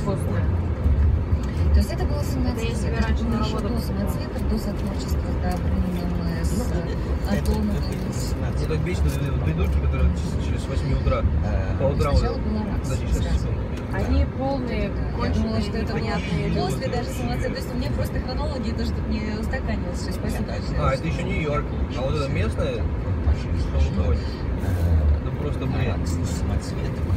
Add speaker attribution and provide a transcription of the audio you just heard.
Speaker 1: постная.
Speaker 2: То есть это было самоцветом.
Speaker 1: Я себе раньше на работу
Speaker 2: до самоцветов, до сотрудничества с Добрыниным, с Антоновым.
Speaker 3: Ну так вечно придурки, которые с 8 утра по утрам...
Speaker 2: Сначала была ракс.
Speaker 1: Они полные,
Speaker 2: Я думала, что это
Speaker 1: непонятные
Speaker 2: было
Speaker 1: люди.
Speaker 2: после даже самоцвет. То есть у меня просто хронология, то, чтобы не устаканилось все. Спасибо.
Speaker 3: А, это еще Нью-Йорк. А вот это местное, что выходит, это просто бред.